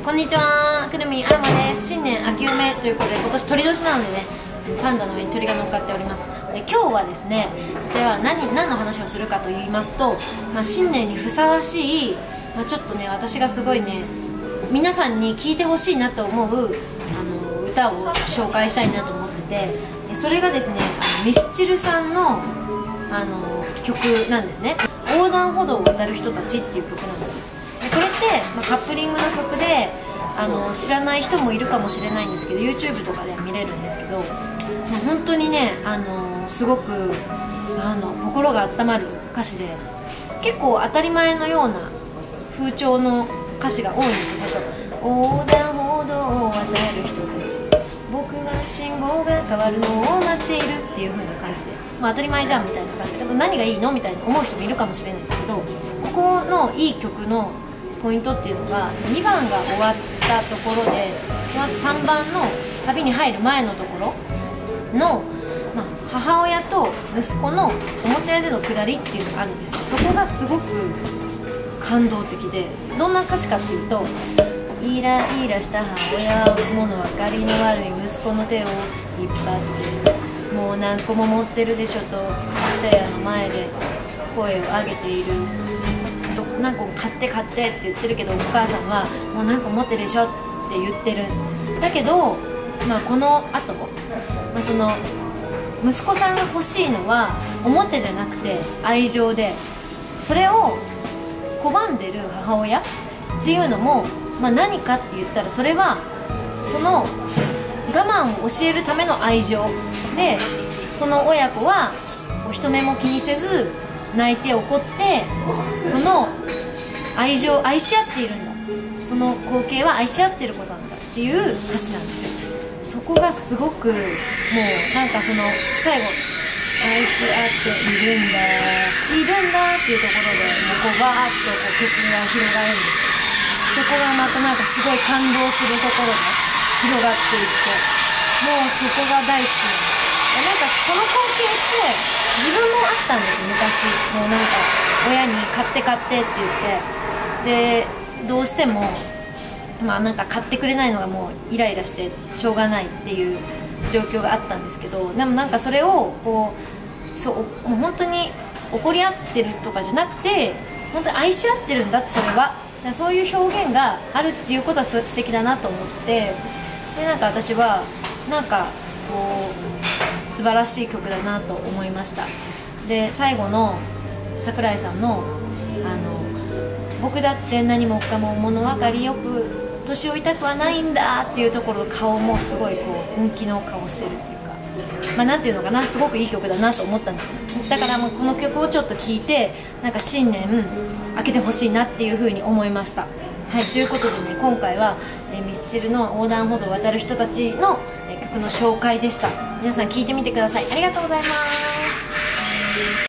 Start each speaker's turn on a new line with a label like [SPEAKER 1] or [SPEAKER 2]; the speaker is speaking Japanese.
[SPEAKER 1] こんにちは、くるみアロマです。新年秋梅ということで、今年鳥年なのでね、パンダの上に鳥が乗っかっております。で、今日はですね、では何の話をするかと言いますと、新年にふさわしい、ちょっとね、私がすごいね、皆さんに聴いてほしいなと思う歌を紹介したいなと思ってて、それがですね、ミスチルさんの曲なんですね。横断歩道を渡る人たちっていう曲なんですよ。でこれって、カップリングの曲で知らない人もいるかもしれないんですけど、 YouTube とかでは見れるんですけど、本当にね、すごく心が温まる歌詞で、結構当たり前のような風潮の歌詞が多いんですよ。最初横断歩道を渡る人たち、僕は信号が変わるのを待っているっていう風な感じで、当たり前じゃんみたいな感じで、何がいいのみたいに思う人もいるかもしれないんだけど、ここのいい曲のポイントっていうのが、2番が終わったところで、その後3番のサビに入る前のところの、母親と息子のおもちゃ屋でのくだりっていうのがあるんですよ。そこがすごく感動的で、どんな歌詞かっていうと、イライラした母親は物分かりの悪い息子の手を引っ張って、もう何個も持ってるでしょとおもちゃ屋の前で声を上げている。何個も買って買ってって言ってるけど、お母さんはもう何個持ってるでしょって言ってる。だけど、この後も、その息子さんが欲しいのはおもちゃじゃなくて愛情で、それを拒んでる母親っていうのも、何かって言ったら、それはその我慢を教えるための愛情で、その親子は人目も気にせず泣いて怒って、その愛情を愛し合っているんだ、その光景は愛し合ってることなんだっていう歌詞なんですよ。そこがすごく、もうその最後愛し合っているんだっていうところで、バーッと曲が広がるんですよ。そこがまたすごい感動するところで広がっていって、もうそこが大好きなんですよ。その光景って自分もあったんですよ、昔。もう親に買って買ってって言って、でどうしても買ってくれないのがもうイライラしてしょうがないっていう状況があったんですけど、でもそれをもう本当に怒り合ってるとかじゃなくて、本当に愛し合ってるんだって、それはそういう表現があるっていうことは素敵だなと思って、で私は素晴らしい曲だなと思いました。で最後の桜井さんの僕だって何もかも物分かりよく年老いたくはないんだっていうところの顔もすごい本気の顔してるっていうか、なんていうのかな、すごくいい曲だなと思ったんですね。だからこの曲をちょっと聴いて、新年明けてほしいなっていうふうに思いました。はい、ということでね、今回はミスチルの横断歩道を渡る人たちの曲の紹介でした。皆さん聴いてみてください。ありがとうございます。